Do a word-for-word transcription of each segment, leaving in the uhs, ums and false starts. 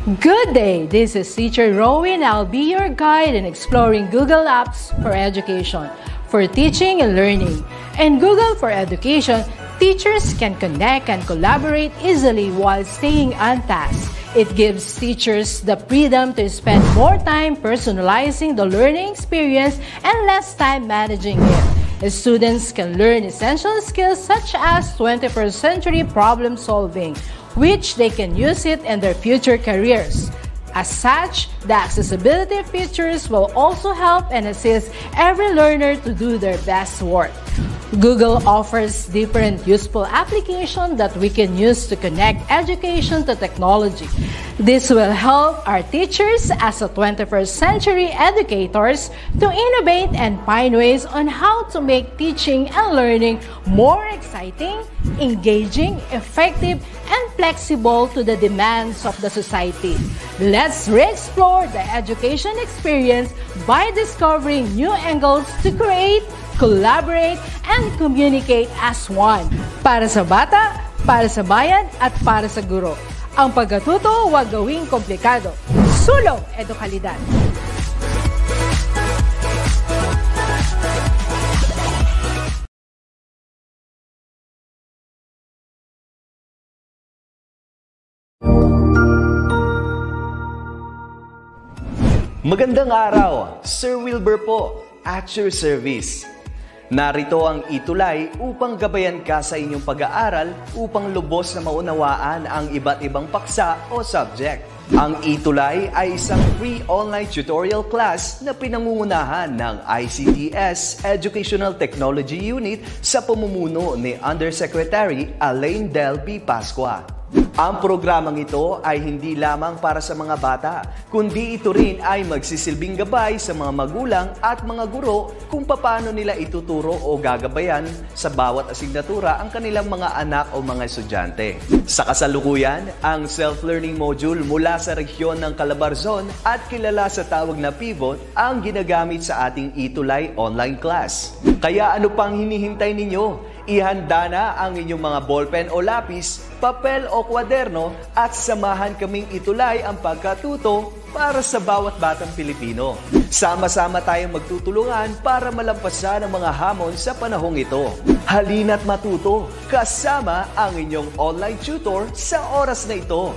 Good day! This is Teacher Rowan. I'll be your guide in exploring Google Apps for education, for teaching and learning. In Google for Education, teachers can connect and collaborate easily while staying on task. It gives teachers the freedom to spend more time personalizing the learning experience and less time managing it. Students can learn essential skills such as twenty-first century problem solving, which they can use it in their future careers. As such, the accessibility features will also help and assist every learner to do their best work. Google offers different useful applications that we can use to connect education to technology. This will help our teachers as a twenty-first century educators to innovate and find ways on how to make teaching and learning more exciting, engaging, effective, and flexible to the demands of the society. Let's re-explore the education experience by discovering new angles to create, collaborate, and communicate as one. Para sa bata, para sa bayan, at para sa guro. Ang pagkatuto, huwag gawing komplikado. Sulong edukalidad. Magandang araw, Sir Wilbur po, at your service. Narito ang itulay upang gabayan ka sa inyong pag-aaral upang lubos na maunawaan ang iba't ibang paksa o subject. Ang itulay ay isang free online tutorial class na pinangungunahan ng I C T S Educational Technology Unit sa pamumuno ni Undersecretary Elaine Del B. Pascua. Ang programang ito ay hindi lamang para sa mga bata, kundi ito rin ay magsisilbing gabay sa mga magulang at mga guro kung paano nila ituturo o gagabayan sa bawat asignatura ang kanilang mga anak o mga estudyante. Sa kasalukuyan, ang self-learning module mula sa rehiyon ng Calabarzon at kilala sa tawag na Pivot ang ginagamit sa ating itulay online class. Kaya ano pang hinihintay ninyo? Ihanda na ang inyong mga ballpen o lapis, papel o kwaderno at samahan kaming itulay ang pagkatuto para sa bawat batang Pilipino. Sama-sama tayong magtutulungan para malampasan ang mga hamon sa panahong ito. Halina't matuto kasama ang inyong online tutor sa oras na ito.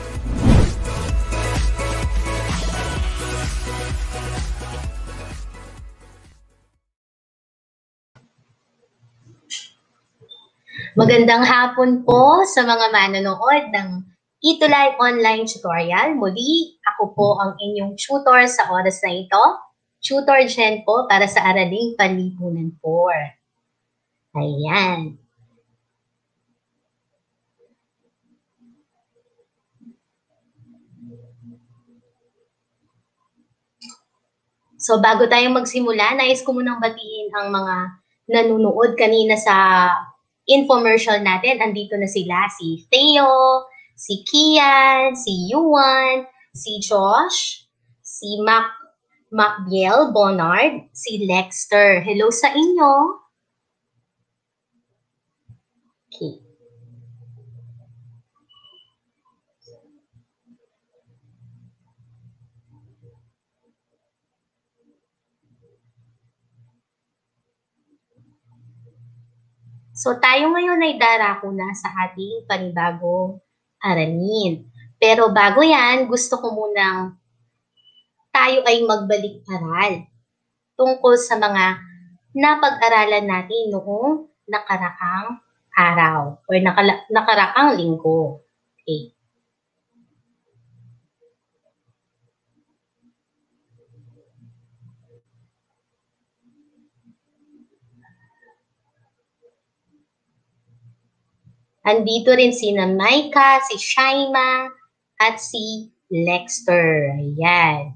Magandang hapon po sa mga manonood ng Itulay Online Tutorial. Muli, ako po ang inyong tutor sa oras na ito. Tutor Jen po para sa Araling Panlipunan four. Ayan. So bago tayong magsimula, nais ko munang batiin ang mga nanonood kanina sa infomercial natin. Andito na sila, si Theo, si Kian, si Yuan, si Josh, si Mac Macbiel Bonard, si Lexter. Hello sa inyo. Okay. So tayo ngayon ay darako na sa ating panibagong aralin. Pero bago yan, gusto ko munang tayo ay magbalik-aral tungkol sa mga napag-aralan natin noong nakarakang araw o nakala- nakarakang linggo. Okay. Andito rin si Maika, si Shaima, at si Lexter. Ayan.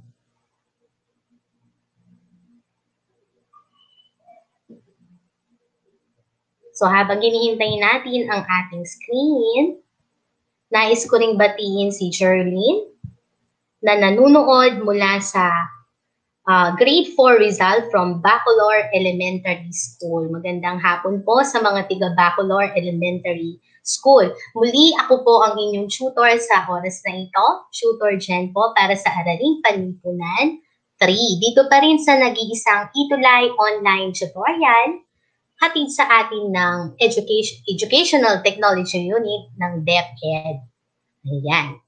So habang hinihintay natin ang ating screen, nais ko ring batiin si Jerlyn na nanunood mula sa uh, grade four Rizal from Bacolor Elementary School. Magandang hapon po sa mga tiga Bacolor Elementary School. Muli, ako po ang inyong tutor sa oras na ito. Tutor Jen po para sa Araling Panlipunan three. Dito pa rin sa nag-iisang Itulay Online Tutorial, hatid sa atin ng Education, Educational Technology Unit ng DepEd. Ayan.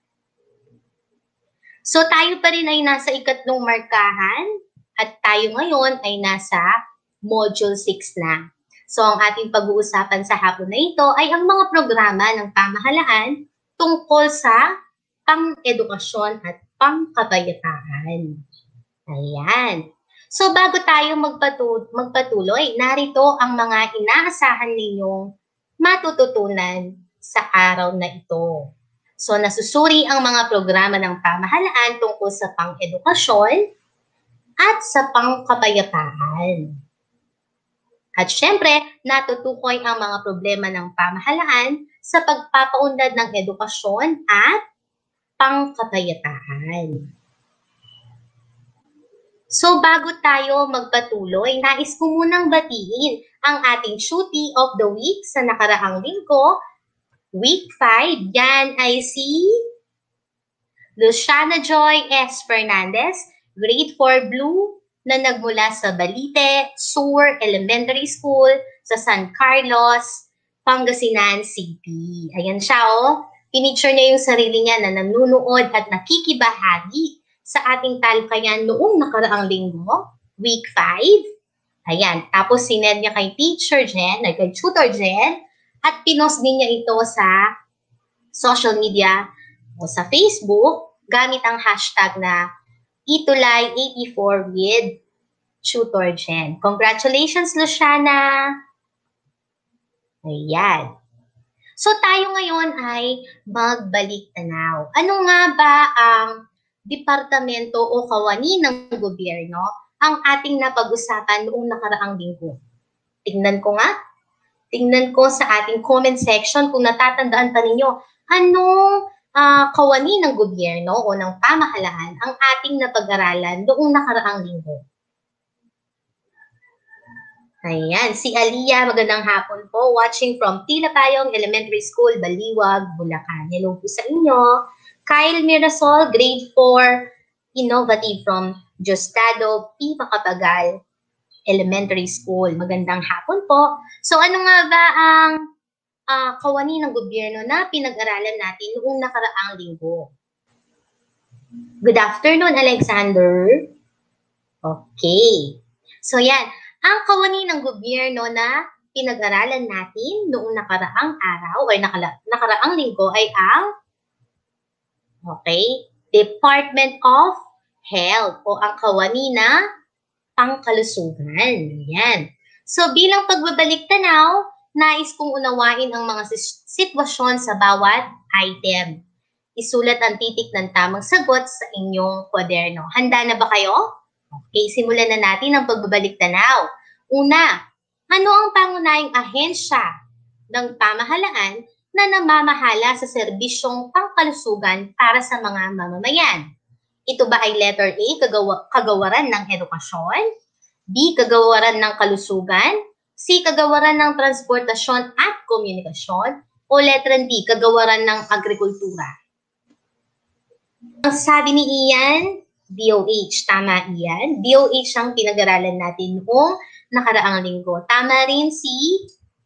So tayo pa rin ay nasa ikatlong markahan at tayo ngayon ay nasa Module six na. So ang ating pag-uusapan sa hapon na ito ay ang mga programa ng pamahalaan tungkol sa pang-edukasyon at pangkabayataan. Ayan. So bago tayo magpatu magpatuloy, narito ang mga inaasahan ninyong matututunan sa araw na ito. So nasusuri ang mga programa ng pamahalaan tungkol sa pang-edukasyon at sa pangkapayapaan. At syempre, natutukoy ang mga problema ng pamahalaan sa pagpapaunlad ng edukasyon at pangkapayapaan. So bago tayo magpatuloy, nais ko munang batiin ang ating Shooty of the Week sa nakaraang linggo, Week five. Yan ay si Luciana Joy S. Fernandez, Grade four Blue, na nagmula sa Balite Sur Elementary School sa San Carlos, Pangasinan City. Ayan siya, oh. Pinicture niya yung sarili niya na nanunood at nakikibahagi sa ating talakayan noong nakaraang linggo, Week five. Ayan. Tapos sinend niya kay Teacher Jen, ay kay Tutor Jen, at pinost din niya ito sa social media o sa Facebook gamit ang hashtag na Itulay eighty-four with Tutor Jen. Congratulations, Luciana! Ayan. So tayo ngayon ay magbalik tanaw. Ano nga ba ang departamento o kawani ng gobyerno ang ating napag-usapan noong nakaraang linggo? Tingnan ko nga. Tingnan ko sa ating comment section kung natatandaan pa ninyo anong uh, kawani ng gobyerno o ng pamahalaan ang ating napag-aralan noong nakaraang linggo. Ayan, si Aliyah, magandang hapon po, watching from Tilapayong Elementary School, Baliwag, Bulacan. Hello po sa inyo. Kyle Mirasol, Grade four, Innovative from Diosdado P. Macapagal Elementary School. Magandang hapon po. So ano nga ba ang uh, kawani ng gobyerno na pinag-aralan natin noong nakaraang linggo? Good afternoon, Alexander. Okay. So yan, ang kawani ng gobyerno na pinag-aralan natin noong nakaraang araw o nakala, nakaraang linggo ay ang okay, Department of Health o ang kawani na pangkalusugan. Yan. So bilang pagbabalik tanaw, nais kong unawain ang mga sitwasyon sa bawat item. Isulat ang titik ng tamang sagot sa inyong kwaderno. Handa na ba kayo? Okay, simulan na natin ang pagbabalik tanaw. Una, ano ang pangunahing ahensya ng pamahalaan na namamahala sa serbisyong pangkalusugan para sa mga mamamayan? Ito ba ay letter A, kagawa, kagawaran ng edukasyon? B, kagawaran ng kalusugan? C, kagawaran ng transportasyon at komunikasyon? O letter D, kagawaran ng agrikultura? Ang sabi ni Ian, D O H. Tama, Ian. D O H ang pinag-aralan natin noong nakaraang linggo. Tama rin si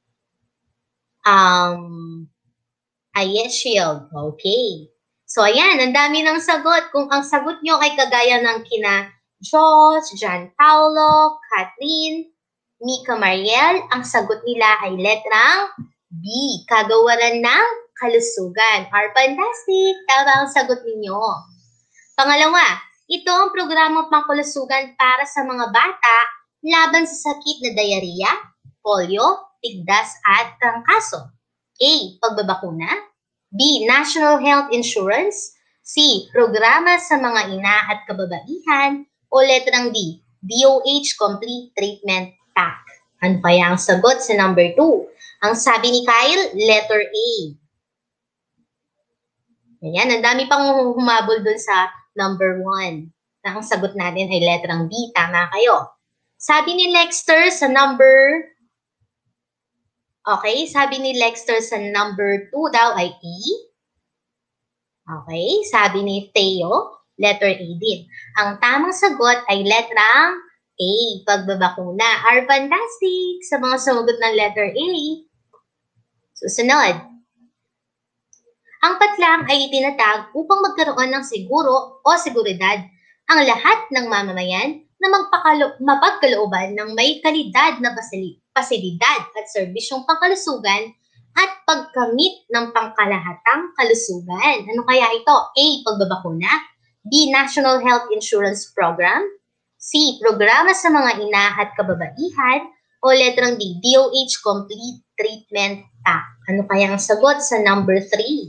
um, Ayeshield. Okay. So, ayan, ang dami ng sagot. Kung ang sagot nyo ay kagaya ng kina Josh, John Paulo, Kathleen, Mika Mariel, ang sagot nila ay letrang B, kagawaran ng kalusugan. Are fantastic! Tama ang sagot ninyo. Pangalawa, ito ang programang pangkalusugan para sa mga bata laban sa sakit na diarrhea, polio, tigdas at trangkaso. A, pagbabakuna. B, National Health Insurance. C, programa sa mga ina at kababaihan. O letrang D, D O H Complete Treatment Pack. Ano kaya ang sagot sa number two? Ang sabi ni Kyle, letter A. Ayan, ang dami pang humabol dun sa number one. Na ang sagot natin ay letrang B. Tama kayo. Sabi ni Lexter sa number Okay, sabi ni Lexter sa number two daw ay E. Okay, sabi ni Theo, letter A din. Ang tamang sagot ay letrang A, pagbabakuna. Are fantastic sa mga sumagot ng letter A. Susunod. Ang patlang ay itinatag upang magkaroon ng siguro o seguridad ang lahat ng mamamayan na mapagkalooban ng may kalidad na pasilidad at serbisyong pangkalusugan at pagkamit ng pangkalahatang kalusugan. Ano kaya ito? A. Pagbabakuna. B. National Health Insurance Program. C. Programa sa mga ina at kababaihan. O letrang D. D O H Complete Treatment Pack. Ano kaya ang sagot sa number three?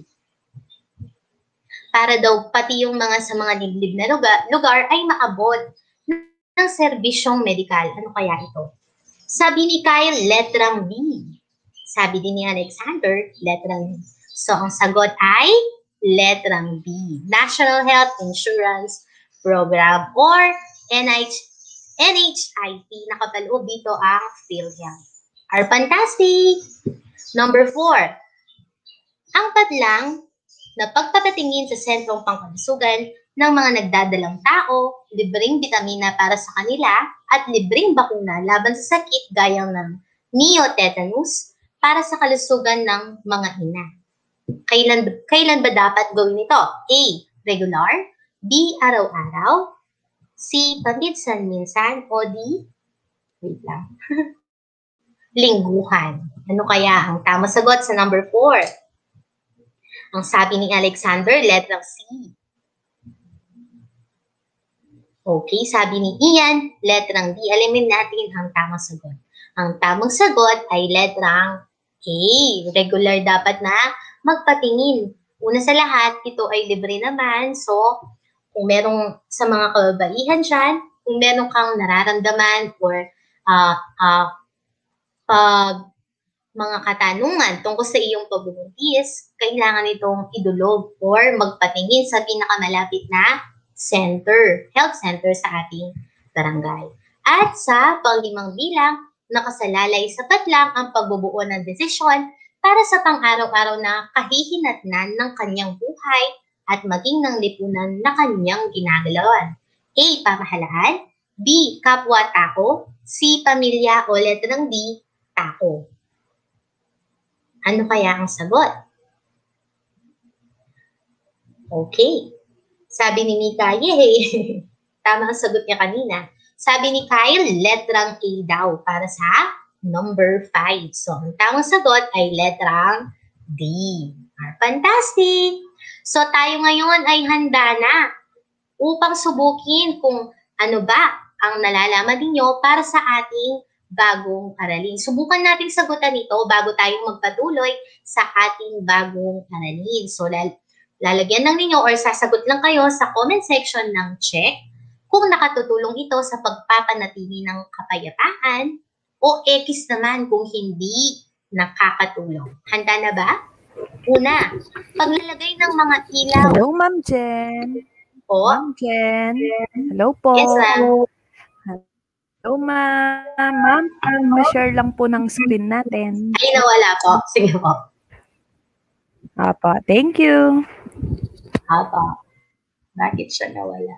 Para daw pati yung mga sa mga liblib na lugar, lugar ay maabot ng serbisyong medikal. Ano kaya ito? Sabi ni Kyle, letrang B. Sabi din ni Alexander, letrang B. So, ang sagot ay letrang B. National Health Insurance Program or N H I P. Nakapaloob dito ang PhilHealth. Are fantastic! Number four. Ang patlang na pagpapatingin sa sentrong pangkalusugan ng mga nagdadalang tao, libreng bitamina para sa kanila, at libreng bakuna laban sa sakit gaya ng neotetanus para sa kalusugan ng mga ina. Kailan, kailan ba dapat gawin ito? A. Regular. B. Araw-araw. C. Paminsan-minsan. O D. Wait lang. Lingguhan. Ano kaya ang tamang sagot sa number four? Ang sabi ni Alexander, letrang C. Okay, sabi ni Ian, letrang D. Alamin natin ang tamang sagot. Ang tamang sagot ay letrang A. Regular dapat na magpatingin. Una sa lahat, ito ay libre naman. So, kung merong sa mga kababaihan dyan, kung meron kang nararamdaman or uh, uh, pag mga katanungan tungkol sa iyong pagbubuntis, kailangan itong idulog or magpatingin sa pinakamalapit na center, health center sa ating barangay. At sa panglimang bilang, nakasalalay sapat lang ang pagbubuo ng desisyon para sa pang-araw-araw na kahihinatnan ng kanyang buhay at maging ng lipunan na kanyang ginagalawan. A. Pamahalaan. B. Kapwa-tao. C. Pamilya o letrang D. Tao. Ano kaya ang sagot? Okay. Sabi ni Mika, yay! Tama ang sagot niya kanina. Sabi ni Kyle, letrang A daw para sa number five. So, ang tamang sagot ay letrang D. Fantastic! So, tayo ngayon ay handa na upang subukin kung ano ba ang nalalaman ninyo para sa ating bagong aralin. Subukan natin sagutan ito bago tayo magpatuloy sa ating bagong aralin. So, lal lalagyan lang ninyo or sasagot lang kayo sa comment section ng check kung nakatutulong ito sa pagpapanatili ng kapayapaan o X naman kung hindi nakakatulong. Handa na ba? Una, paglalagay ng mga ilaw. Hello, Ma'am Jen. Po? Ma'am Jen. Hello po. Yes, ma'am. Hello, ma'am. Ma'am, ma-share lang po ng screen natin. Ay, nawala po. Sige po. Apa, thank you. Apa. Bakit siya nawala?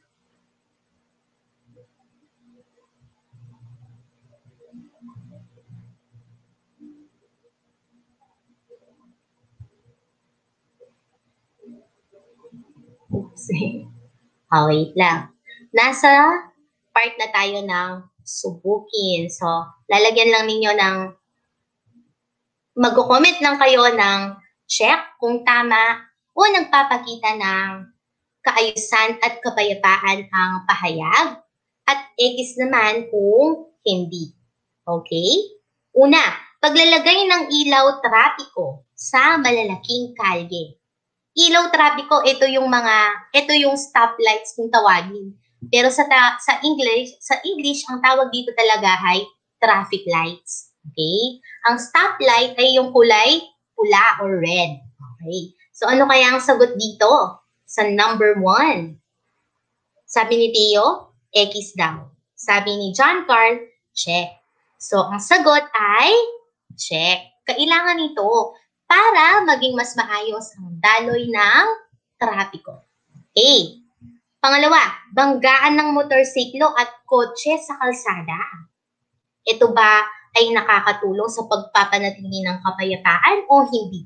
Oopsie. Oh, wait lang. Nasa part na tayo ng subukin. So, lalagyan lang ninyo ng mag-comment lang kayo ng check kung tama o nagpapakita ng kaayusan at kapayapaan ang pahayag at X naman kung hindi. Okay? Una, paglalagay ng ilaw trapiko sa malalaking kalye. Ilaw trapiko, ito yung mga, ito yung stoplights kung tawagin. Pero sa ta sa English, sa English ang tawag dito talaga ay traffic lights. Okay? Ang stoplight ay yung kulay pula or red. Okay? So ano kaya ang sagot dito sa number one? Sabi ni Theo, X daw. Sabi ni John Carl, check. So ang sagot ay Check. Kailangan ito para maging mas maayos ang daloy ng trapiko. A. Pangalawa, banggaan ng motorsiklo at kotse sa kalsada. Ito ba ay nakakatulong sa pagpapanatili ng kapayapaan o hindi?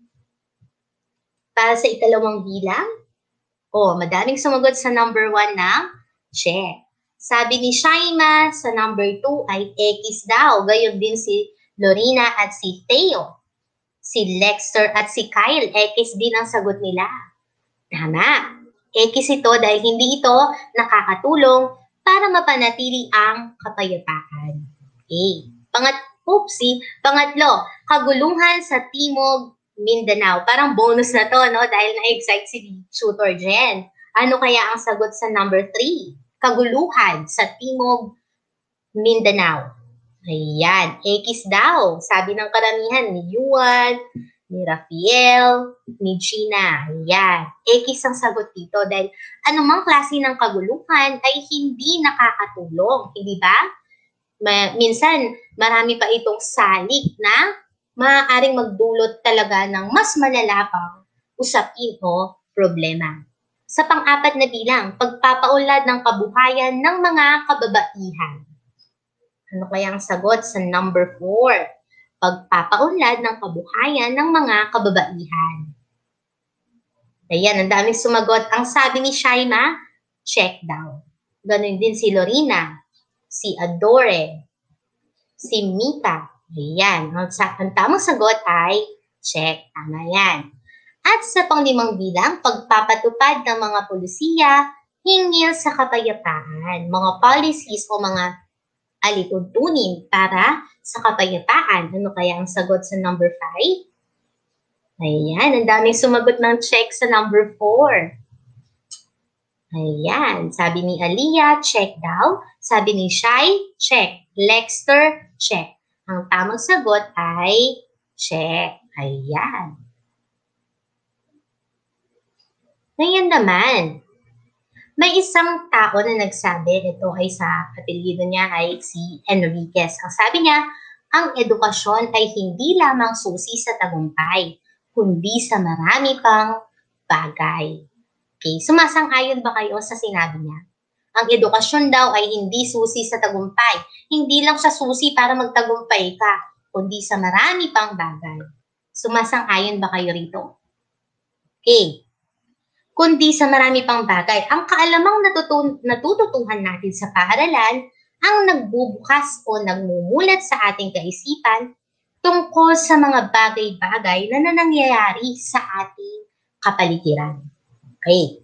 Para sa ikalawang bilang, oh, madaming sumagot sa number one na check. Sabi ni Shaima sa number two ay X daw. Gayon din si Lorena at si Theo. Si Lexter at si Kyle, X din ang sagot nila. Tama. X ito dahil hindi ito nakakatulong para mapanatili ang kapayapaan. Okay. Pangat, oopsie, pangatlo, kaguluhan sa Timog Mindanao. Parang bonus na to, no? Dahil na-excite si Tutor Jen. Ano kaya ang sagot sa number three? Kaguluhan sa Timog Mindanao. Ayan, X daw. Sabi ng karamihan ni Yuan, ni Rafael, ni Gina. Ayan, X ang sagot dito dahil anumang klase ng kaguluhan ay hindi nakakatulong. Hindi ba? Ma minsan, marami pa itong salik na maaaring magdulot talaga ng mas malala pang usapin o problema. Sa pang-apat na bilang, pagpapaunlad ng kabuhayan ng mga kababaihan. Ano kaya ang sagot sa number four? Pagpapaunlad ng kabuhayan ng mga kababaihan. Ayan, ang daming sumagot. Ang sabi ni Shaima, check daw. Ganun din si Lorena, si Adore, si Mika. Ayan, ang, ang tamang sagot ay check. Tama yan. At sa panglimang bilang, pagpapatupad ng mga polisiya hinggil sa kapayapaan. Mga policies o mga alituntunin para sa kapayapaan. Ano kaya ang sagot sa number five? Ayan, ang daming sumagot ng check sa number four. Ayan, sabi ni Aliyah, check daw. Sabi ni Shai, check. Lexter, check. Ang tamang sagot ay check. Ayan. Ngayon naman, may isang tao na nagsabi, ito ay sa apelyido niya ay si Enriquez. Ang sabi niya, ang edukasyon ay hindi lamang susi sa tagumpay, kundi sa marami pang bagay. Okay, sumasang-ayon ba kayo sa sinabi niya? Ang edukasyon daw ay hindi susi sa tagumpay. Hindi lang siya susi para magtagumpay ka, kundi sa marami pang bagay. Sumasang-ayon ba kayo rito? Okay. Kundi sa marami pang bagay. Ang kaalamang natutun natututuhan natin sa paaralan ang nagbubukas o nagmumulat sa ating kaisipan tungkol sa mga bagay-bagay na nangyayari sa ating kapaligiran. Okay.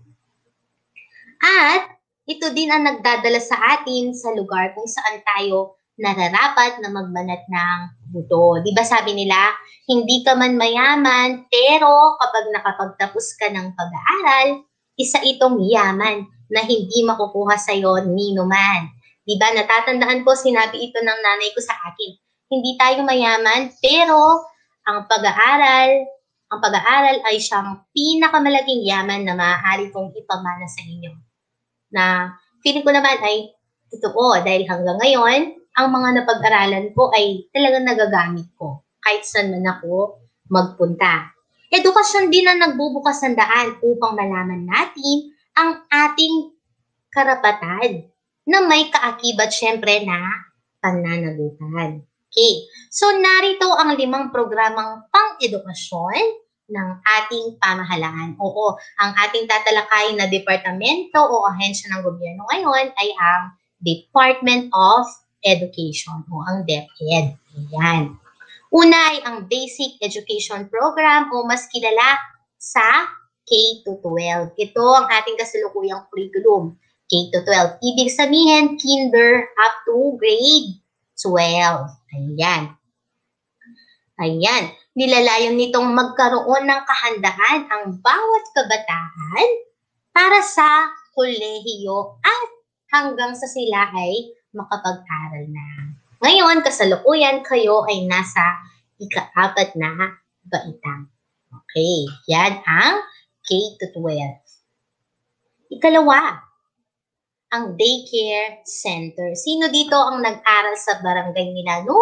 At ito din ang nagdadala sa atin sa lugar kung saan tayo nararapat na magbanat ng buto. Di ba sabi nila, hindi ka man mayaman, pero kapag nakapagtapos ka ng pag-aaral, isa itong yaman na hindi makukuha sa iyo nino man. Di ba natatandaan ko, sinabi ito ng nanay ko sa akin, hindi tayo mayaman, pero ang pag-aaral, ang pag-aaral ay siyang pinakamalaking yaman na maaari kong ipamana sa inyo. Na feeling ko naman ay totoo dahil hanggang ngayon, ang mga napag-aralan ko ay talagang nagagamit ko kahit saan man ako magpunta. Edukasyon din ang nagbubukas ng daan upang malaman natin ang ating karapatan na may kaakibat syempre na pananagutan. Okay, so narito ang limang programang pang-edukasyon ng ating pamahalaan. Oo, ang ating tatalakayin na departamento o ahensya ng gobyerno ngayon ay ang Department of Education o ang DepEd. Ayan. Una ay ang Basic Education Program o mas kilala sa K to twelve. Ito ang ating kasalukuyang curriculum. K to twelve. Ibig sabihin, kinder up to grade twelve. Ayan. Ayan. Nilalayon nitong magkaroon ng kahandaan ang bawat kabataan para sa kolehiyo at hanggang sa sila ay makapag-aral na. Ngayon, kasalukuyan kayo ay nasa ika-apat na baitang. Okay, yan ang K to twelve. Ikalawa, ang daycare center. Sino dito ang nag-aral sa barangay nila noong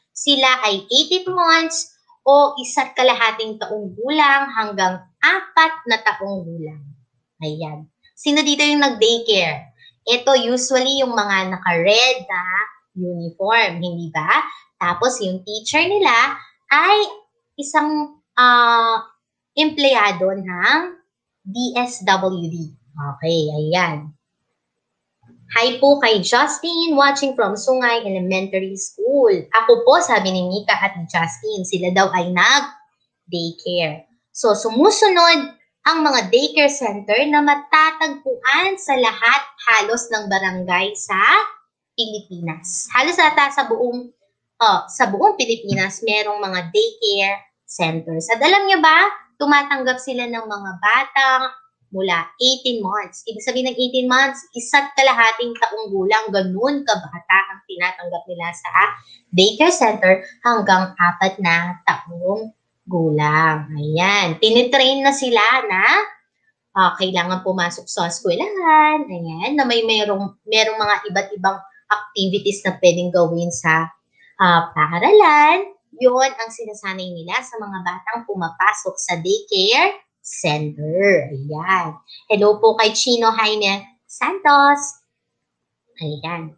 Sila ay eighteen months o isa't kalahating taong gulang hanggang apat na taong gulang. Ayan. Sino dito yung nag-daycare? Ito usually yung mga naka-red na uniform, hindi ba? Tapos yung teacher nila ay isang uh, empleyado ng D S W D. Okay, ayan. Hi po kay Justin, watching from Sungay Elementary School. Ako po, sabi ni Mika at Justin, sila daw ay nag-daycare. So, sumusunod ang mga daycare center na matatagpuan sa lahat halos ng barangay sa Pilipinas. Halos ata sa buong, oh, sa buong Pilipinas, merong mga daycare centers. At alam niyo ba, tumatanggap sila ng mga batang mula eighteen months. Ibig sabihin ng eighteen months, isa't kalahating taong gulang, ganun kabata ang tinatanggap nila sa daycare center hanggang apat na taong gulang. Ayan. Tinitrain na sila na uh, kailangan pumasok sa eskwelahan. Ayan. Na may merong, merong mga iba't ibang activities na pwedeng gawin sa uh, paaralan. Yun ang sinasanay nila sa mga batang pumapasok sa daycare center. Ayan. Hello po kay Chino Jaime Santos. Ayan.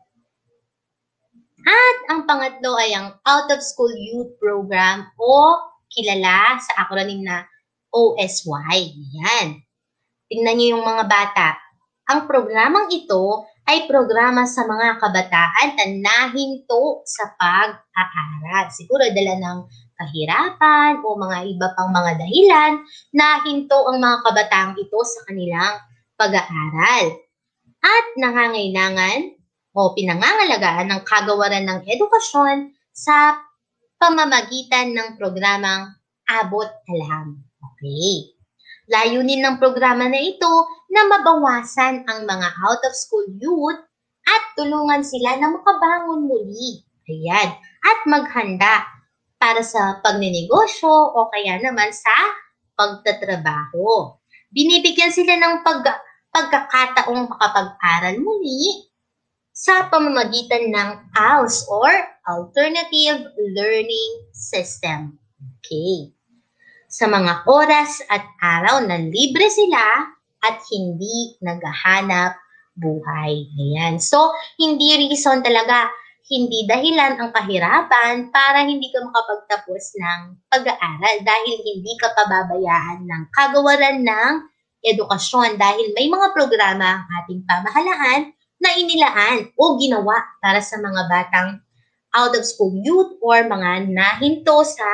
At ang pangatlo ay ang Out of School Youth Program o kilala sa acronym na O S Y. Ayan. Tingnan niyo yung mga bata. Ang programang ito ay programa sa mga kabataan na nahinto sa pag-aaral. Siguro dala ng kahirapan o mga iba pang mga dahilan, nahinto ang mga kabataang ito sa kanilang pag-aaral. At nangangailangan o pinangangalagaan ng kagawaran ng edukasyon sa pamamagitan ng programang Abot Alam. Okay. Layunin ng programa na ito na mabawasan ang mga out-of-school youth at tulungan sila na makabangon muli. Ayan. At maghanda para sa pagninegosyo o kaya naman sa pagtatrabaho. Binibigyan sila ng pag pagkakataong makapag-aral muli sa pamamagitan ng A L S or Alternative Learning System. Okay. Sa mga oras at araw na libre sila at hindi naghahanap buhay. Ayan. So, hindi reason talaga, hindi dahilan ang kahirapan para hindi ka makapagtapos ng pag-aaral dahil hindi ka pababayaan ng kagawaran ng edukasyon dahil may mga programa ang ating pamahalaan na inilaan o ginawa para sa mga batang out-of-school youth or mga nahinto sa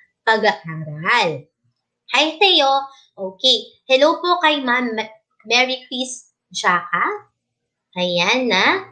pag-aaral. Hi, Theo. Okay. Hello po kay Ma'am Mary Chris Jaka. Ayan na.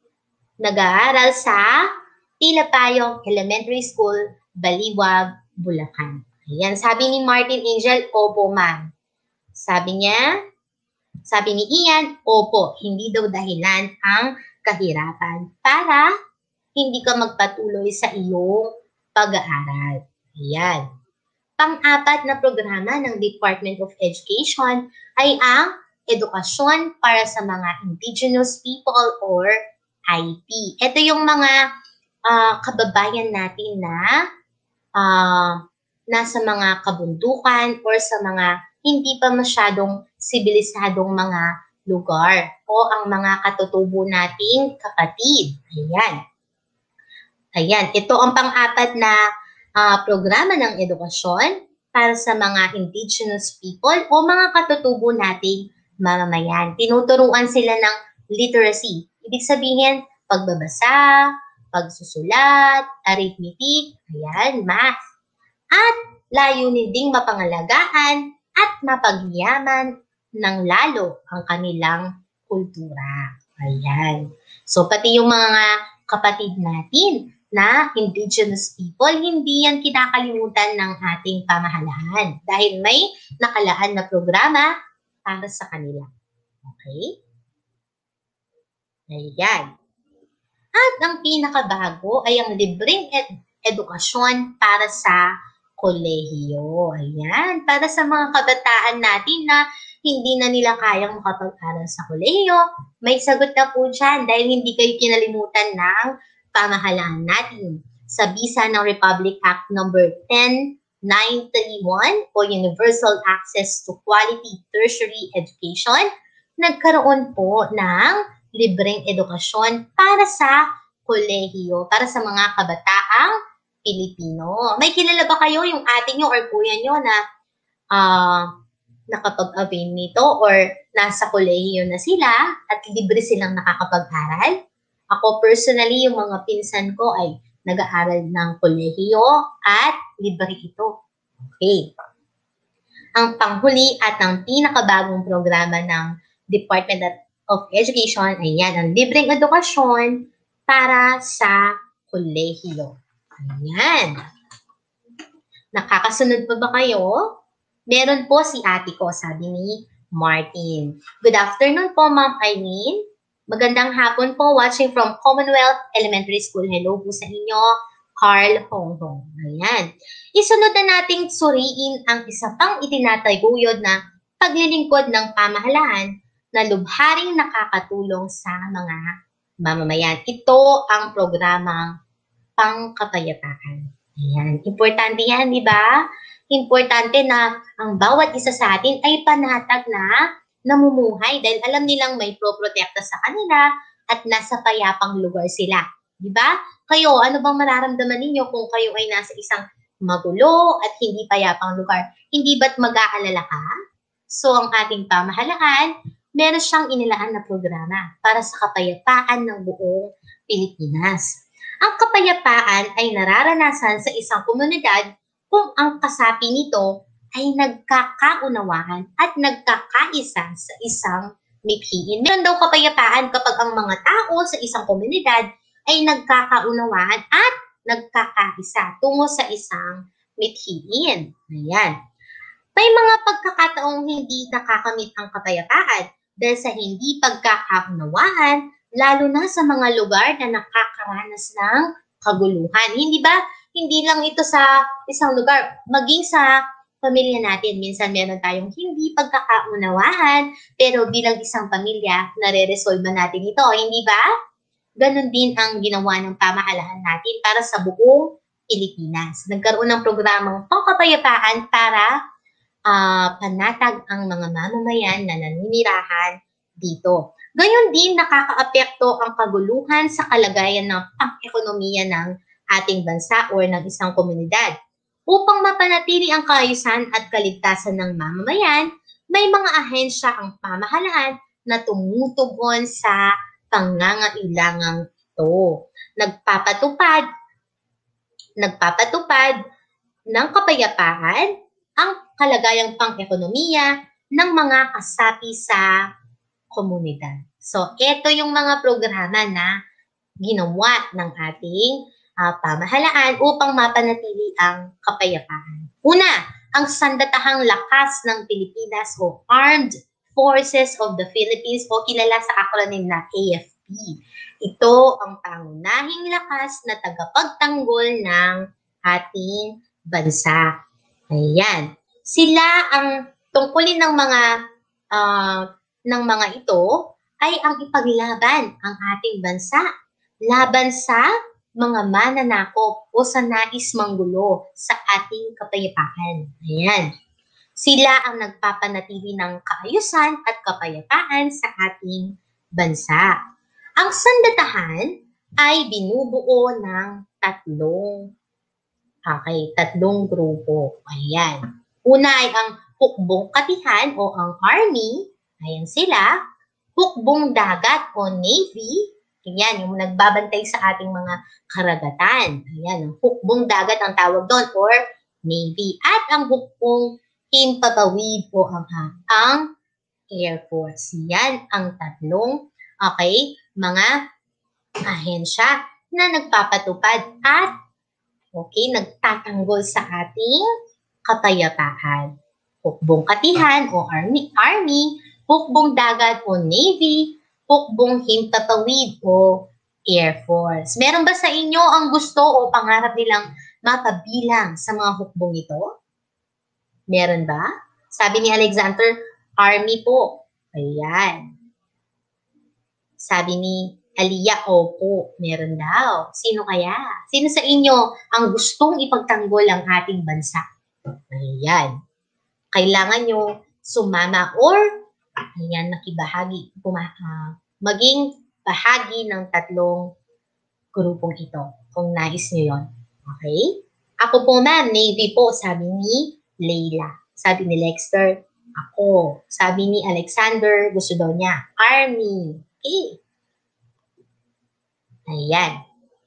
Nag-aaral sa Tilapayong Elementary School, Baliwag, Bulacan. Ayan. Sabi ni Martin Angel, opo, ma'am. Sabi niya, sabi ni Ian, opo, hindi daw dahilan ang kahirapan para hindi ka magpatuloy sa iyong pag-aaral. Ayan. Pang-apat na programa ng Department of Education ay ang edukasyon para sa mga indigenous people or I P. Ito yung mga uh, kababayan natin na uh, nasa mga kabundukan or sa mga hindi pa masyadong sibilisadong mga lugar o ang mga katutubo nating kapatid. Ayan. Ayan. Ito ang pang-apat na Uh, programa ng edukasyon para sa mga indigenous people o mga katutubo nating mamamayan. Tinuturuan sila ng literacy. Ibig sabihin, pagbabasa, pagsusulat, arithmetic, ayan, math. At layunin ding mapangalagaan at mapagyaman ng lalo ang kanilang kultura. Ayan. So, pati yung mga kapatid natin na indigenous people, hindi yan kinakalimutan ng ating pamahalaan dahil may nakalaan na programa para sa kanila. Okay? Ayan. At ang pinakabago ay ang libreng ed- edukasyon para sa kolehiyo. Ayan. Para sa mga kabataan natin na hindi na nila kayang makapag-aral sa kolehiyo, may sagot na po dyan dahil hindi kayo kinalimutan ng pamahalaan natin. sa bisa ng Republic Act number ten nine thirty-one o Universal Access to Quality Tertiary Education, nagkaroon po ng libreng edukasyon para sa kolehiyo, para sa mga kabataang Pilipino. May kilala ba kayo yung ate nyo or kuya nyo na uh, nakapag-avail nito or nasa kolehiyo na sila at libre silang nakakapag-aral? Ako personally, yung mga pinsan ko ay nag-aaral ng kolehiyo at libre ito. Okay. Ang panghuli at ang pinakabagong programa ng Department of Education ay yan, ang libreng edukasyon para sa kolehiyo. Ayan. Nakakasunod pa ba kayo? Meron po si ate ko, sabi ni Martin. Good afternoon po, Ma'am Eileen. Magandang hapon po, watching from Commonwealth Elementary School. Hello po sa inyo, Carl Honghong. Ayan. Isunod na nating suriin ang isa pang itinataguyod na paglilingkod ng pamahalaan na lubharing nakakatulong sa mga mamamayan. Ito ang programang pangkapayapaan. Ayan. Importante yan, di ba? Importante na ang bawat isa sa atin ay panatag na namumuhay dahil alam nilang may pro-protekta sa kanila at nasa payapang lugar sila. Di ba? Kayo, ano bang mararamdaman ninyo kung kayo ay nasa isang magulo at hindi payapang lugar? Hindi ba't mag-aalala ka? So, ang ating pamahalaan, meron siyang inilaan na programa para sa kapayapaan ng buong Pilipinas. Ang kapayapaan ay nararanasan sa isang komunidad kung ang kasapi nito ay nagkakaunawaan at nagkakaisa sa isang mithiin. Meron daw kapayapaan kapag ang mga tao sa isang komunidad ay nagkakaunawaan at nagkakaisa tungo sa isang mithiin. Ayan. May mga pagkakataong hindi nakakamit ang kapayapaan dahil sa hindi pagkakaunawaan, lalo na sa mga lugar na nakakaranas ng kaguluhan. Hindi ba? Hindi lang ito sa isang lugar. Maging sa pamilya natin, minsan meron tayong hindi pagkakaunawaan, pero bilang isang pamilya, nare-resolve natin ito. Hindi ba? Ganon din ang ginawa ng pamahalaan natin para sa buong Pilipinas. Nagkaroon ng programang pangkapayapaan para uh, panatag ang mga mamamayan na naninirahan dito. Gayon din, nakakaapekto ang kaguluhan sa kalagayan ng pang-ekonomiya ng ating bansa o ng isang komunidad. Upang mapanatili ang kaayusan at kaligtasan ng mamamayan, may mga ahensya ang pamahalaan na tumutugon sa pangangailangang ito. Nagpapatupad, nagpapatupad ng kapayapaan ang kalagayang pang-ekonomiya ng mga kasapi sa komunidad. So, ito yung mga programa na ginawa ng ating uh, pamahalaan upang mapanatili ang kapayapaan. Una, ang Sandatahang Lakas ng Pilipinas o Armed Forces of the Philippines o kilala sa acronym na A F P. Ito ang pangunahing lakas na tagapagtanggol ng ating bansa. Ayan. Sila ang tungkulin ng mga uh, ng mga ito ay ang ipaglaban ang ating bansa laban sa mga mananakop o sa nais manggulo sa ating kapayapaan. Ayan. Sila ang nagpapanatili ng kaayusan at kapayapaan sa ating bansa. Ang sandatahan ay binubuo ng tatlong okay, tatlong grupo. Ayan. Una ay ang hukbong katihan o ang army. Ayan sila. Hukbong dagat o navy. Ayan, yung nagbabantay sa ating mga karagatan. Ayan, ang hukbong dagat ang tawag doon or navy. At ang hukbong himpapawid o ang, ang Air Force. Yan ang tatlong okay, mga ahensya na nagpapatupad at okay, nagtatanggol sa ating kapayapaan. Hukbong katihan o army, army, hukbong dagat o navy, hukbong himpapawid o Air Force. Meron ba sa inyo ang gusto o pangarap nilang mapabilang sa mga hukbong ito? Meron ba? Sabi ni Alexander, army po. Ayan. Sabi ni Aliyah, opo, meron daw. Sino kaya? Sino sa inyo ang gustong ipagtanggol ang ating bansa? Ayan. Kailangan nyo sumama or ayan, makibahagi, puma, uh, maging bahagi ng tatlong grupong ito kung nais nyo yon. Okay? Ako po ma'am, Navy po, sabi ni Leila. Sabi ni Lexter, ako. Sabi ni Alexander, gusto daw niya, Army. Okay. Ayan.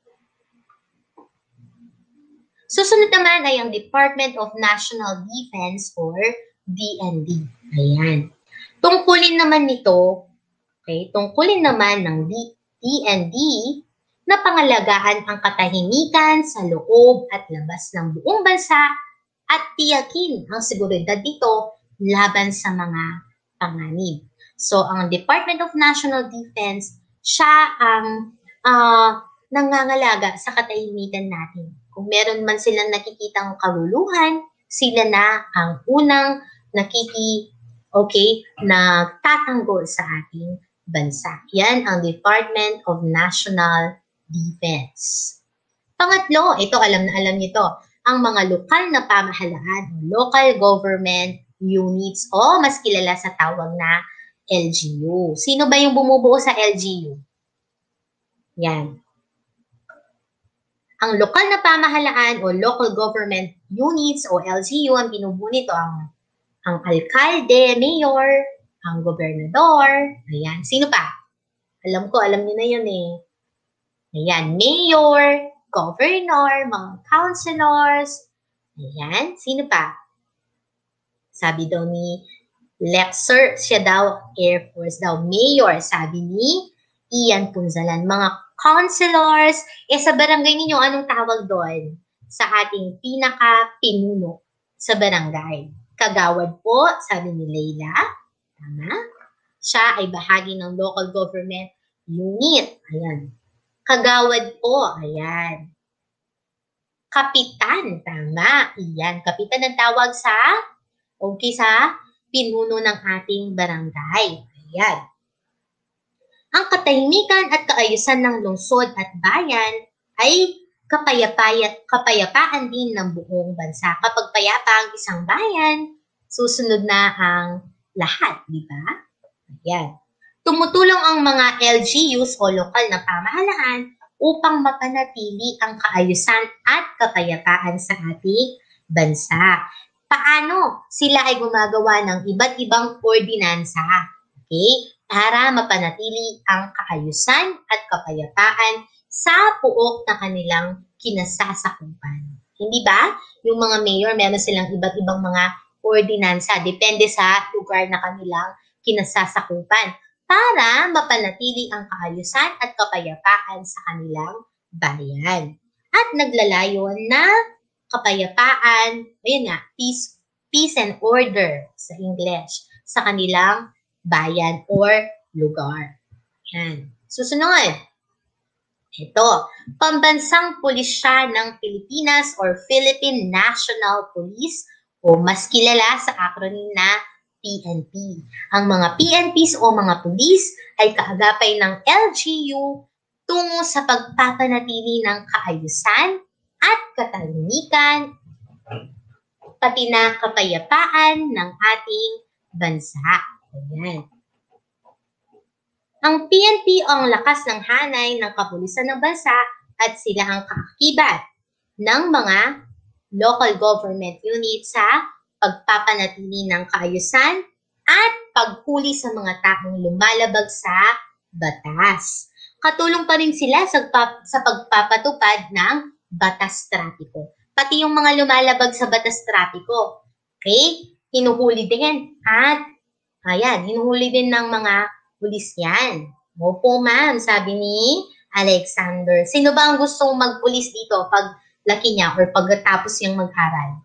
Susunod naman ay ang Department of National Defense or D N D. Ayan. Tungkulin naman nito, okay, tungkulin naman ng D N D na pangalagaan ang katahimikan sa loob at labas ng buong bansa at tiyakin ang seguridad dito laban sa mga panganib. So, ang Department of National Defense, siya ang uh, nangangalaga sa katahimikan natin. Kung meron man silang nakikitang kaguluhan, sila na ang unang nakiki, okay, na tatanggol sa ating bansa. Yan ang Department of National Defense. Pangatlo, ito alam na alam niyo to, ang mga lokal na pamahalaan, local government units o mas kilala sa tawag na L G U. Sino ba yung bumubuo sa L G U? Yan. Ang lokal na pamahalaan o local government units o L G U, ang binubuo nito ang ang alkalde, mayor, ang gobernador, ayan. Sino pa? Alam ko, alam niyo na yun eh. Ayan, mayor, governor, mga councilors, ayan. Sino pa? Sabi daw ni Lexer, siya daw, Air Force daw, mayor, sabi ni Ian Punzalan. Mga councilors, eh sa barangay ninyo, anong tawag doon? Sa ating pinaka-pinuno sa barangay. Kagawad po, sabi ni Leila. Tama? Siya ay bahagi ng local government unit. Ayan. Kagawad po. Ayan. Kapitan. Tama. Ayan. Kapitan ang tawag sa, okay, sa pinuno ng ating barangay. Ayan. Ang katahimikan at kaayusan ng lungsod at bayan ay kapayapaan, kapayapaan din ng buong bansa. Kapag payapa ang isang bayan, susunod na ang lahat, di ba? Ayan. Tumutulong ang mga L G Us o lokal na pamahalaan upang mapanatili ang kaayusan at kapayapaan sa ating bansa. Paano sila ay gumagawa ng iba't ibang ordinansa? Okay? Para mapanatili ang kaayusan at kapayapaan sa puok na kanilang kinasasakupan. Hindi ba? Yung mga mayor, meron silang iba't ibang mga ordinansa. Depende sa lugar na kanilang kinasasakupan para mapanatili ang kaayusan at kapayapaan sa kanilang bayan. At naglalayon na kapayapaan, ayun nga, peace, peace and order sa English, sa kanilang bayan or lugar. Yan. Susunod. Ito, Pambansang Pulisya ng Pilipinas or Philippine National Police o mas kilala sa acronym na P N P. Ang mga P N Ps o mga pulis ay kaagapay ng L G U tungo sa pagpapanatili ng kaayusan at katahimikan pati na kapayapaan ng ating bansa. Ayan. Ang P N P ang lakas ng hanay ng kapulisan ng bansa at sila ang kaakibat ng mga local government units sa pagpapanatili ng kaayusan at paghuli sa mga taong lumalabag sa batas. Katulong pa rin sila sa, sa pagpapatupad ng batas trapiko. Pati yung mga lumalabag sa batas trapiko, okay? Hinuhuli din at ayan, hinuhuli din ng mga pulis yan. Opo, ma'am, sabi ni Alexander. Sino ba ang gustong magpulis dito pag laki niya or pagkatapos niyang mag-aral?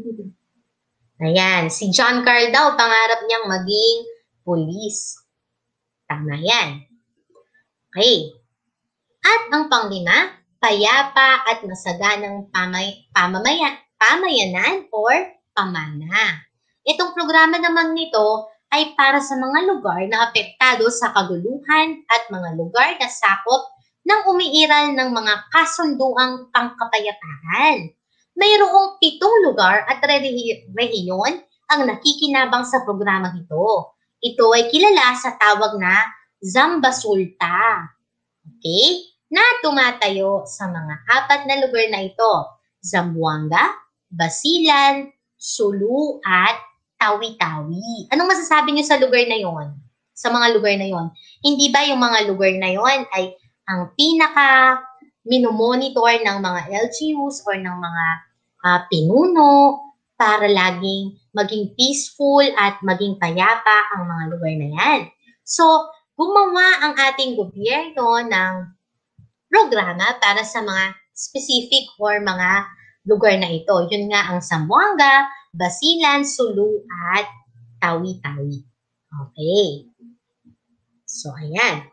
Ayan, si John Carl daw, pangarap niyang maging pulis. Tama yan. Okay. At ang panglima, payapa at masaganang pamay pamamaya pamayanan or pamana. Itong programa naman nito ay para sa mga lugar na apektado sa kaguluhan at mga lugar na sakop ng umiiral ng mga kasunduang pangkapayapaan. Mayroong pitong lugar at rehiyon ang nakikinabang sa programang ito. Ito ay kilala sa tawag na Zambasulta. Okay? Na tumatayo sa mga apat na lugar na ito. Zamboanga, Basilan, Sulu, at Tawi-Tawi. Anong masasabi niyo sa lugar na yon? Sa mga lugar na yon? Hindi ba yung mga lugar na yon ay ang pinaka minomonitor ng mga L G Us or ng mga uh, pinuno para laging maging peaceful at maging payapa ang mga lugar na yan? So, gumawa ang ating gobyerno ng programa para sa mga specific or mga lugar na ito. Yun nga ang Zamboanga, Basilan, Sulu, at Tawi-Tawi. Okay. So, ayan.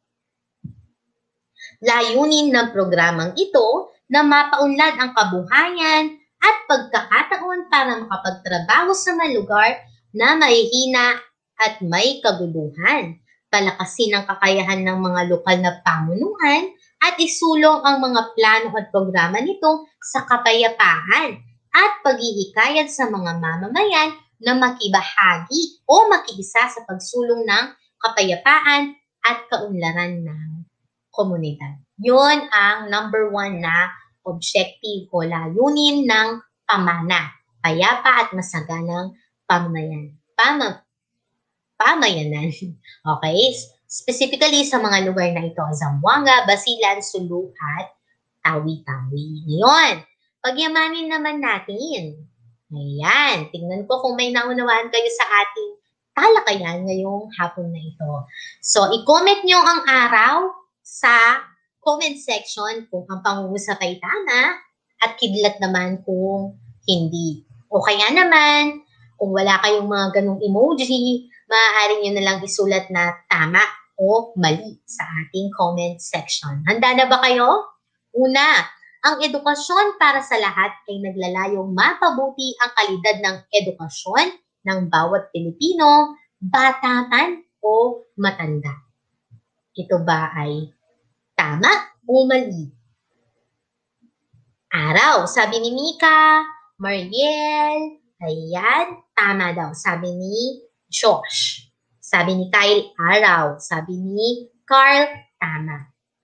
Layunin ng programang ito na mapaunlad ang kabuhayan at pagkakataon para makapagtrabaho sa mga lugar na mahihina at may kaguluhan. Palakasin ang kakayahan ng mga lokal na pamunuan at isulong ang mga plano at programa nito sa kapayapaan at paghihikayat sa mga mamamayan na makibahagi o makiisa sa pagsulong ng kapayapaan at kaunlaran ng komunidad. Yun ang number one na objective o layunin ng pamana. Payapa at masaganang pamayan. Pama, pamayanan. Okay? Specifically sa mga lugar na ito, Zamboanga, Basilan, Sulu, at Tawi-Tawi. Ngayon, pagyamanin naman natin. Ayan, tingnan ko kung may naunawaan kayo sa ating talakayan ngayong hapon na ito. So, i-comment nyo ang araw sa comment section kung ang pangungusap ay tama at kidlat naman kung hindi. O kaya naman, kung wala kayong mga ganong emoji, maaari nyo na lang isulat na tama o mali sa ating comment section. Handa na ba kayo? Una, ang edukasyon para sa lahat ay naglalayong mapabuti ang kalidad ng edukasyon ng bawat Pilipino, bata man o matanda. Ito ba ay tama o mali? Araw, sabi ni Mika, Mariel, ayan, tama daw, sabi ni Josh. Sabi ni Kyle, araw. Sabi ni Carl, tama.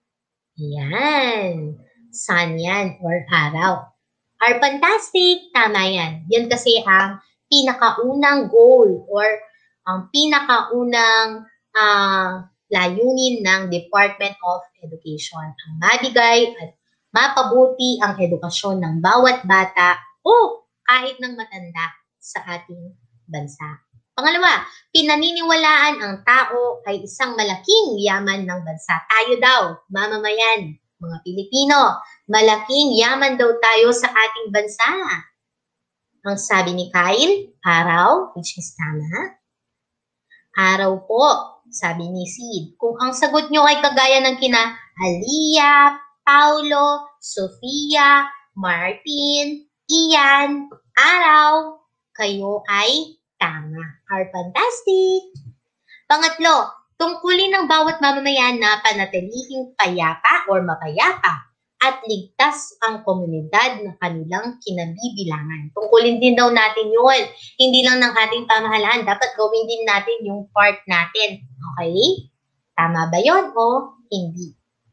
Ayan, sun yan or araw. Are fantastic, tama yan. Yan kasi ang pinakaunang goal or ang pinakaunang uh, layunin ng Department of Education. Ang mabigay at mapabuti ang edukasyon ng bawat bata o kahit ng matanda sa ating bansa. Pangalawa, pinaniniwalaan ang tao ay isang malaking yaman ng bansa. Tayo daw, mamamayan, mga Pilipino, malaking yaman daw tayo sa ating bansa. Ang sabi ni Kyle, araw, which is tama. Araw po, sabi ni Sid. Kung ang sagot nyo ay kagaya ng kina Aliyah, Paulo, Sofia, Martin, Ian, araw, kayo ay tama. Are fantastic. Pangatlo, tungkulin ng bawat mamamayan na panatilihing payapa or mapayapa at ligtas ang komunidad na kanilang kinabibilangan. Tungkulin din daw natin yun. Hindi lang ng ating pamahalaan. Dapat gawin din natin yung part natin. Okay? Tama ba yun o hindi?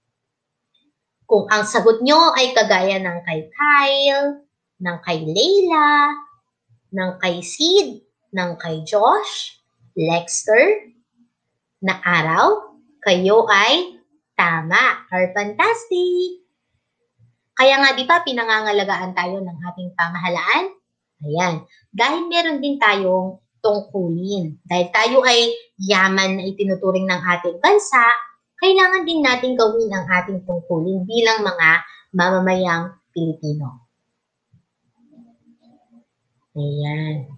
Kung ang sagot nyo ay kagaya ng kay Kyle, ng kay Leila, ng kay Sid, ng kay Josh, Lexter, na araw, kayo ay tama. Are fantastic. Kaya nga, di ba, pinangangalagaan tayo ng ating pamahalaan? Ayan. Dahil meron din tayong tungkulin. Dahil tayo ay yaman na itinuturing ng ating bansa, kailangan din natin gawin ang ating tungkulin bilang mga mamamayang Pilipino. Ayan.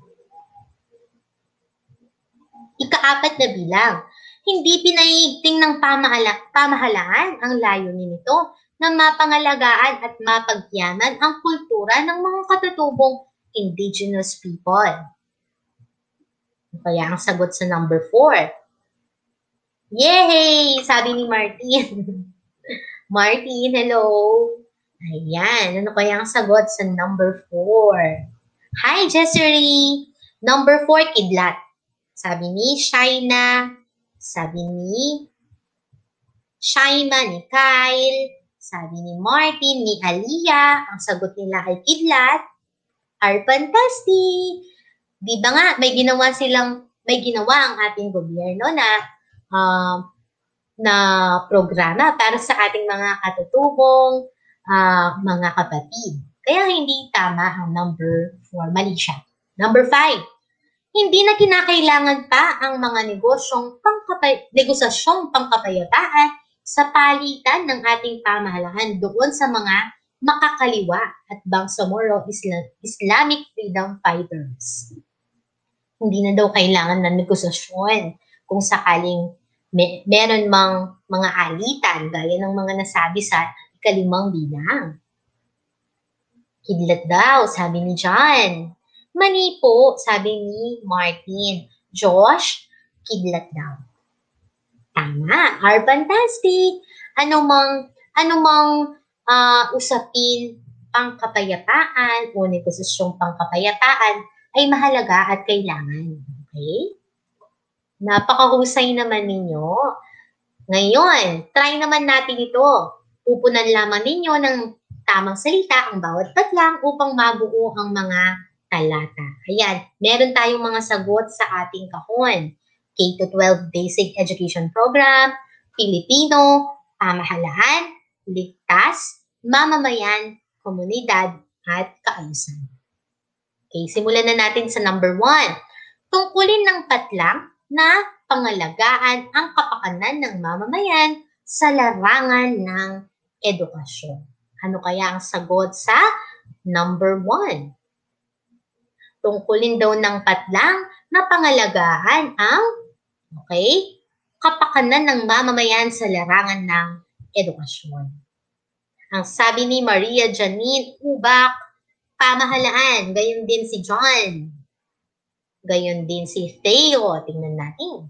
Ikaapat na bilang, hindi pinaiigting ng pamahalaan ang layunin nito na mapangalagaan at mapagyaman ang kultura ng mga katutubong indigenous people. Kaya ang sagot sa number four. Yay! Sabi ni Martin. Martin, hello. Ayan. Ano kaya ang sagot sa number four? Hi, Jessery. Number four, kidlat. Sabi ni Shaina. Sabi ni Shaima, ni Kyle. Sabi ni Martin, ni Aliyah. Ang sagot nila ay kidlat. Are fantastic. Di ba nga, may ginawa silang, may ginawa ang ating gobyerno na uh, na programa para sa ating mga katutubong, uh, mga kapatid. Kaya hindi tama ang number four. Mali siya. Number five, hindi na kinakailangan pa ang mga negosyong pangkapay, negosasyong pangkapayapaan sa palitan ng ating pamahalaan doon sa mga makakaliwa at Bangsamoro Islam, Islamic freedom fighters. Hindi na daw kailangan ng negosasyon kung sakaling May, meron mang mga alitan gaya ng mga nasabi sa ikalimang bilang. Kidlat daw, sabi ni John. Mani po, sabi ni Martin. Josh, kidlat daw. Tama, are fantastic. Ano mang, ano mang uh, usapin pangkapayapaan o negosasyong pangkapayapaan ay mahalaga at kailangan. Okay? Napakahusay naman ninyo. Ngayon, try naman natin ito. Pupunan lamang ninyo ng tamang salita ang bawat patlang upang mabuo ang mga talata. Ayan, meron tayong mga sagot sa ating kahon. K to twelve Basic Education Program, Pilipino, Pamahalaan, Ligtas, Mamamayan, Komunidad, at Kaayusan. Okay, simulan na natin sa number one. Tungkulin ng patlang na pangalagaan ang kapakanan ng mamamayan sa larangan ng edukasyon. Ano kaya ang sagot sa number one? Tungkulin daw ng patlang na pangalagaan ang okay, kapakanan ng mamamayan sa larangan ng edukasyon. Ang sabi ni Maria Janine Ubak, pamahalaan, gayon din si John. Gayon din si Theo. Tingnan natin.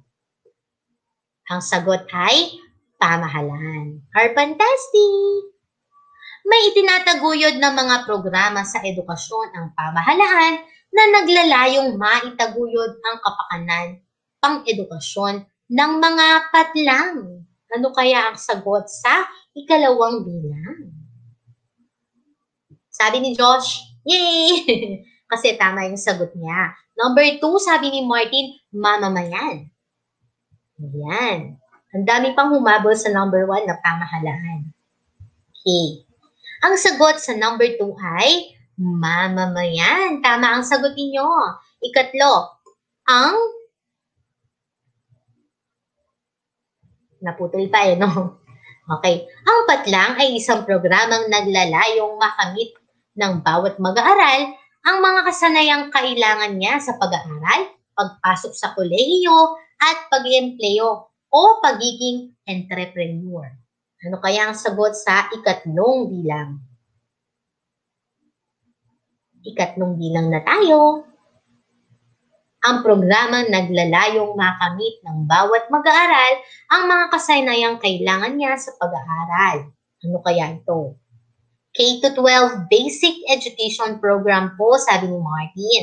Ang sagot ay pamahalaan. Are fantastic! May itinataguyod na mga programa sa edukasyon ang pamahalaan na naglalayong maitaguyod ang kapakanan pang-edukasyon ng mga patlang. Ano kaya ang sagot sa ikalawang bilang? Sabi ni Josh, yay! Kasi tama yung sagot niya. Number two, sabi ni Martin, mamamayan. Ayan. Ang dami pang humabol sa number one na pamahalaan. Okay. Ang sagot sa number two ay mamamayan. Tama ang sagot niyo. Ikatlo, ang naputol pa eh, no? Okay. Ang patlang ay isang programang naglalayong makamit ng bawat mag-aaral ang mga kasanayang kailangan niya sa pag-aaral, pagpasok sa kolehiyo, at pag-iempleyo o pagiging entrepreneur. Ano kaya ang sagot sa ikatlong bilang? Ikatlong bilang na tayo. Ang programang naglalayong makamit ng bawat mag-aaral ang mga kasanayang kailangan niya sa pag-aaral. Ano kaya ito? K to twelve Basic Education Program po, sabi ni Martin.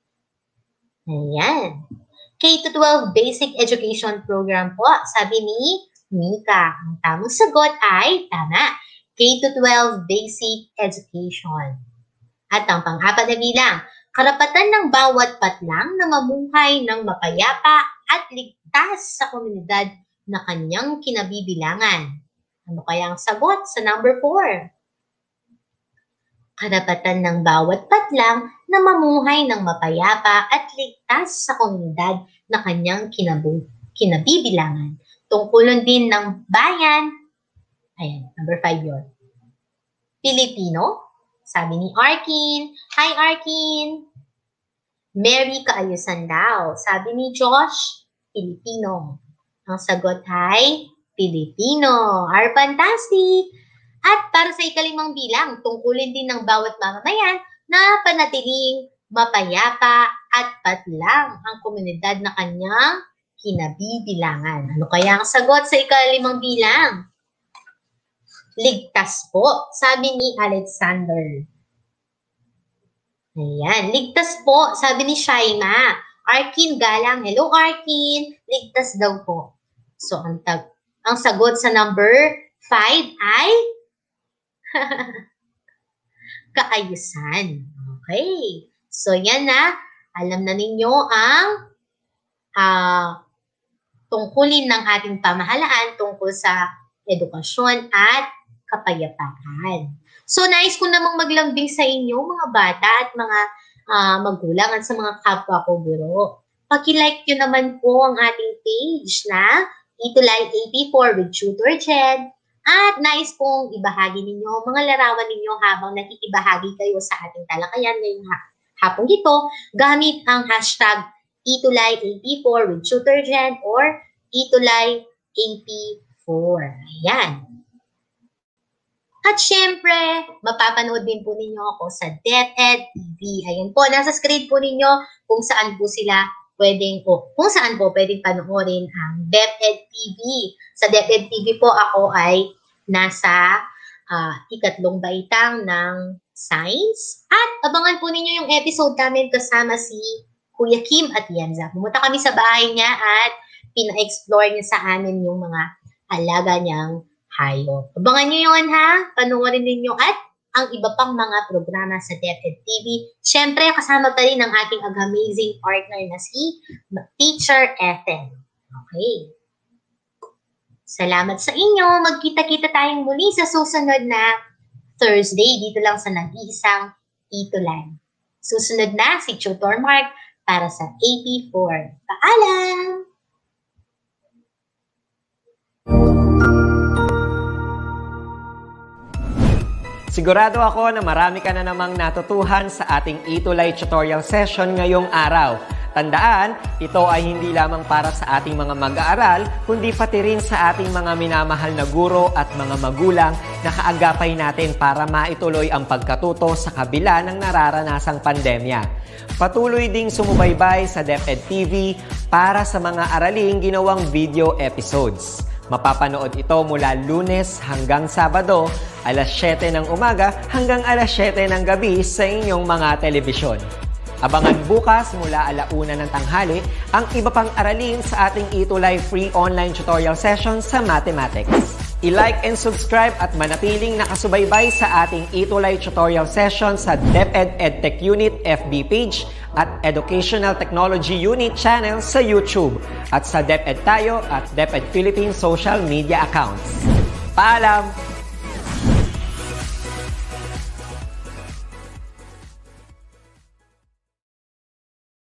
Ayan. K to twelve Basic Education Program po, sabi ni Mika. Ang tamang sagot ay tama. K to twelve Basic Education. At ang pang-apat na bilang, karapatan ng bawat patlang na mamuhay ng mapayapa at ligtas sa komunidad na kanyang kinabibilangan. Ano kaya ang sagot sa number four? Karapatan ng bawat patlang na mamuhay ng mapayapa at ligtas sa komunidad na kanyang kinabu kinabibilangan. Tungkulin din ng bayan. Ayan, number five yun. Pilipino, sabi ni Arkin. Hi, Arkin. Mary, kaayusan daw. Sabi ni Josh, Pilipino. Ang sagot ay Pilipino. Are fantastic! At para sa ikalimang bilang, tungkulin din ng bawat mamamayan na panatiling mapayapa at patlang ang komunidad na kanyang kinabibilangan. Ano kaya ang sagot sa ikalimang bilang? Ligtas po, sabi ni Alexander. Ayan, ligtas po, sabi ni Shaima. Arkin Galang, hello Arkin, ligtas daw po. So, ang, tag ang sagot sa number five ay kaayusan. Okay. So, yan na. Alam na ninyo ang uh, tungkulin ng ating pamahalaan tungkol sa edukasyon at kapayapaan. So, nais ko namang maglambing sa inyo, mga bata at mga uh, magulang at sa mga kapwa ko guro. Paki-like nyo naman po ang ating page na Itulay A P four with Tutor Jed. At nais kong ibahagi ninyo mga larawan ninyo habang nakikibahagi kayo sa ating talakayan ngayong ha hapong ito gamit ang hashtag Itulay A P four with Tutor Jed or Itulay A P four. Ayan. At syempre, mapapanood din po ninyo ako sa DepEd T V. Ayan po, nasa screen po ninyo kung saan po sila pwedeng, o kung saan po pwedeng panoorin ang DepEd T V. Sa DepEd T V po ako ay nasa uh, ikatlong baitang ng Science. At abangan po ninyo yung episode namin kasama si Kuya Kim at Yanza. Pumunta kami sa bahay niya at pina-explore niya sa amin yung mga alaga niyang hayop. Abangan nyo yun ha, panoorin ninyo at ang iba pang mga programa sa DepEd T V. Siyempre, kasama pa rin ang ating amazing partner na si Teacher Ethan. Okay. Salamat sa inyo. Magkita-kita tayong muli sa susunod na Thursday dito lang sa nag-iisang Itulay. Susunod na si Tutor Mark para sa A P four. Paalam! Sigurado ako na marami ka na namang natutuhan sa ating Itulay tutorial session ngayong araw. Tandaan, ito ay hindi lamang para sa ating mga mag-aaral, kundi pati rin sa ating mga minamahal na guro at mga magulang na kaagapay natin para maituloy ang pagkatuto sa kabila ng nararanasang pandemya. Patuloy ding sumubaybay sa DepEd T V para sa mga araling ginawang video episodes. Mapapanood ito mula Lunes hanggang Sabado, alas siyete ng umaga hanggang alas siyete ng gabi sa inyong mga telebisyon. Abangan bukas mula alauna ng tanghali ang iba pang aralin sa ating Itulay free online tutorial session sa Mathematics. I-like and subscribe at manatiling nakasubaybay sa ating Itulay tutorial session sa DepEd EdTech Unit F B page at Educational Technology Unit channel sa YouTube at sa DepEd Tayo at DepEd Philippines social media accounts. Paalam!